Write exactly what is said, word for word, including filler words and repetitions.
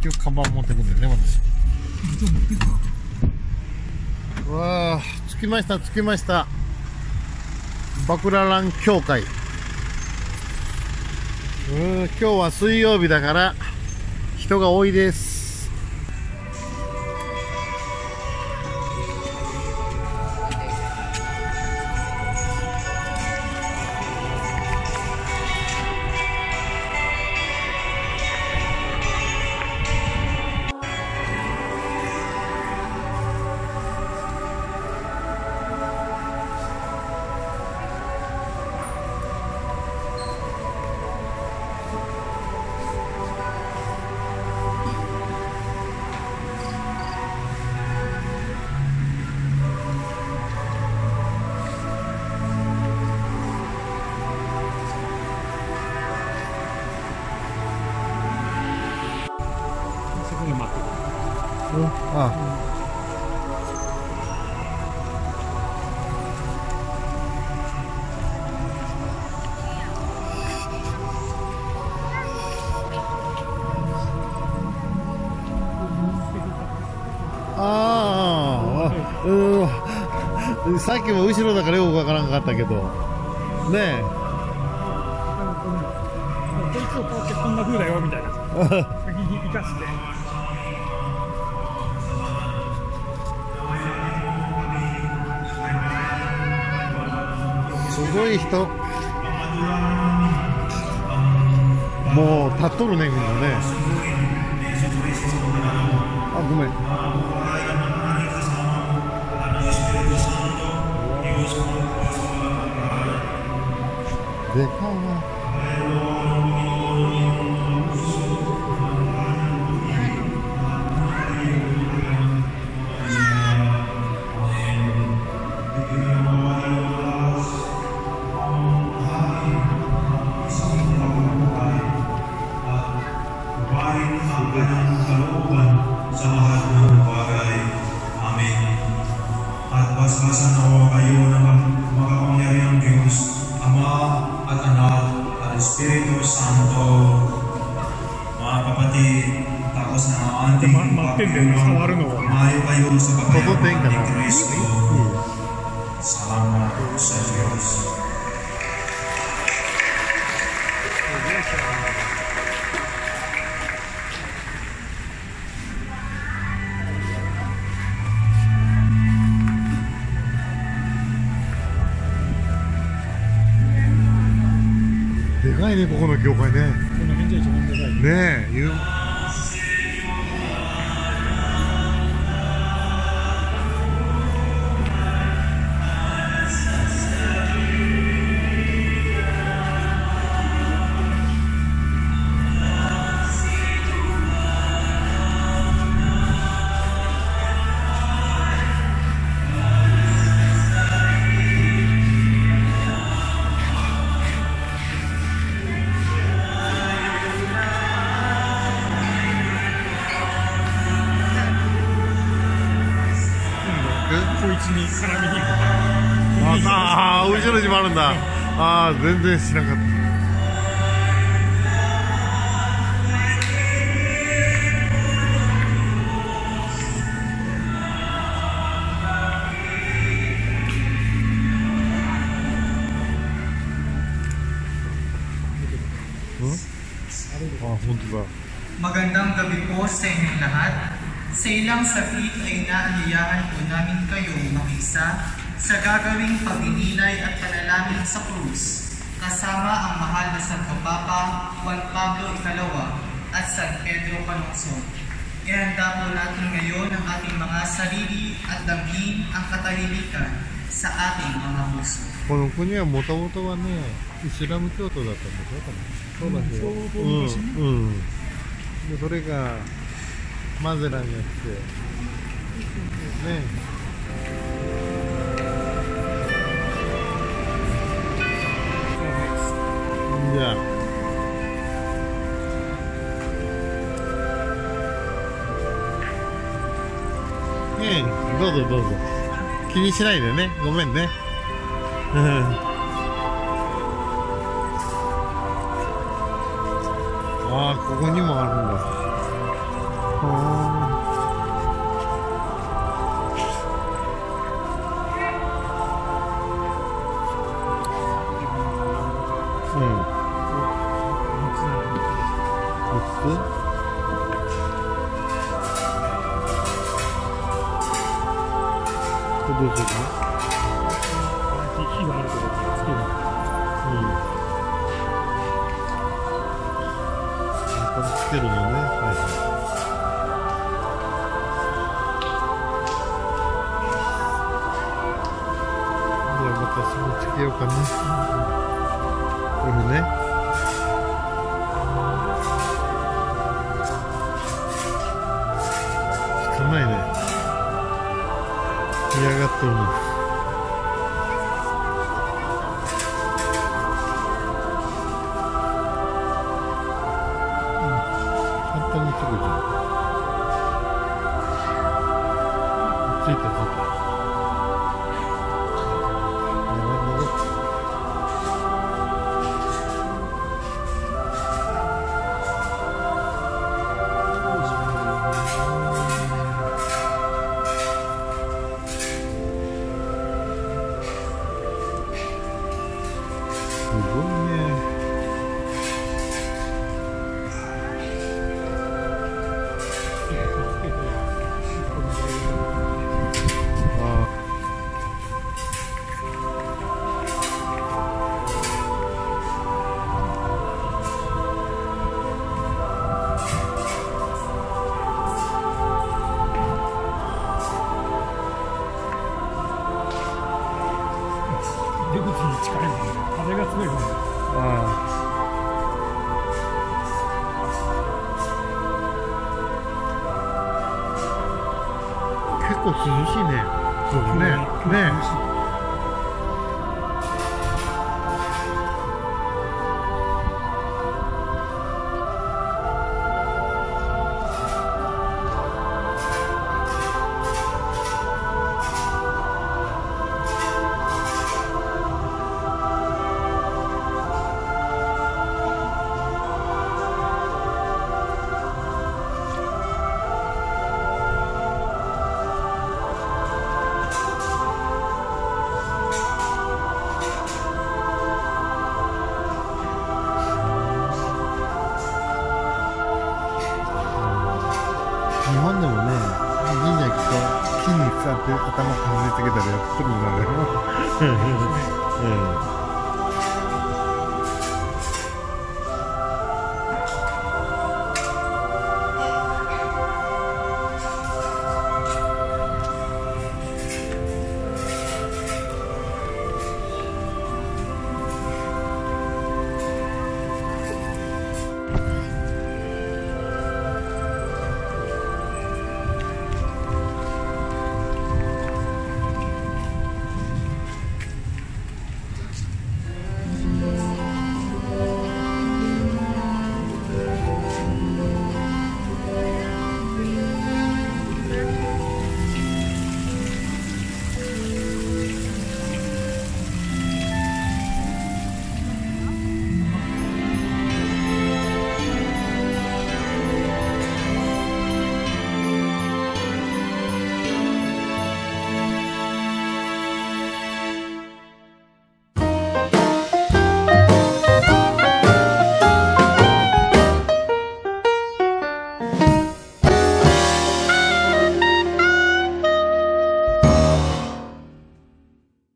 局カバン持ってくんだよね、私。うわあ、着きました、着きました。バクララン教会。うん、今日は水曜日だから人が多いです。あああ、うん、さっきも後ろだからよくわからんかったけどねえ、 こいつをこうやってこんな風だよみたいな先に生かして。 すごい人、もう立っとるね、みんなね。あ、ごめん。でかいな。 Espiritu Santo, mga kapatid, tapos na ang ating pagpapaloob, mayo kayo sa pagpapaloob ni Kristo. Salamat sa Diyos. でかいね、ここの教会ね。 この辺じゃ一番でかい。 ねえ、言う。 こいつに絡みに行く。 ああ、後ろにもあるんだ。ああ、全然知らなかった。あ、本当だ。 Magandang gabi po sa inyong lahat. Sa ilang saglit ay inaanyayahan po namin kayong makisa sa gagawing pagninilay at panalangin sa krus, kasama ang mahal na Santo Papa Juan Pablo Ikalawa at San Pedro Calungsod. Ihanda po natin ngayon ang ating mga sarili at damhin ang katahimikan sa ating mga puso. この国はもともとはね、イスラム教徒だったんでしょ、多分。そうだよ。うん、うん。で、それがマゼランによってね。じゃあ。ねえ、どうぞどうぞ。気にしないでね。ごめんね。うん。ああ、ここにもあるんだ。 うん。みっつ？これどうするの？ 火があるところにつける。 うん。これつけるのね。はいはい。じゃあ私もつけようかな。これね。捕まえね。嫌がっとるの。簡単につくじゃん。ついたついた。なるほど。すごいね。ああ。 出口に近いもんね。風が強いもんね。 ああ。結構涼しいね。そうね。ね。日本でもね、神社行くと木に座って頭かぶりつけたりやっとるんだよ。うん。